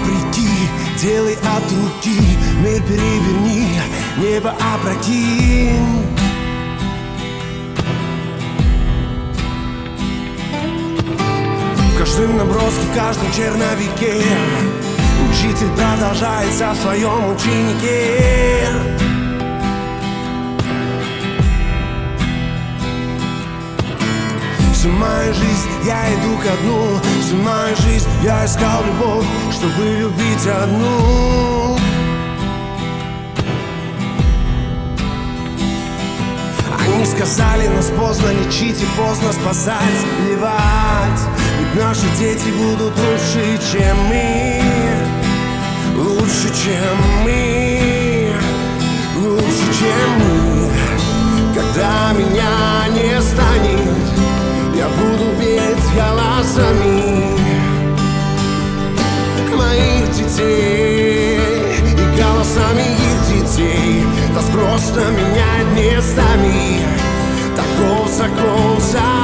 приди, делай от руки, мир переверни, небо опрокинь. В каждом наброске, в каждом черновике учитель продолжается в своем ученике. Всю мою жизнь я иду ко дну, всю мою жизнь я искал любовь, чтобы любить одну. Они сказали, нас поздно лечить и поздно спасать, плевать, ведь наши дети будут лучше, чем мы. Лучше, чем мы. Лучше, чем мы. Когда меня не станет, я буду петь голосами моих детей и голосами их детей. Нас просто менять местами. Таков закон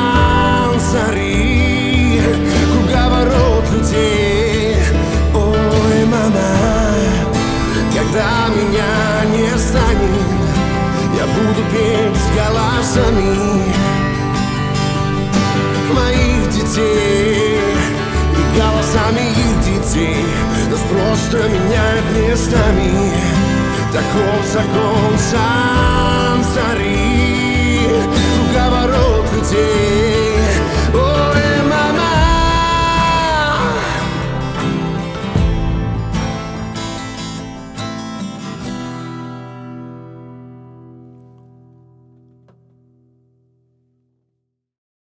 сансари, круговорот людей. Ой, мама, когда меня не станет, я буду петь голосами моих детей и голосами их детей. Нас просто меняют местами. Таков закон сам.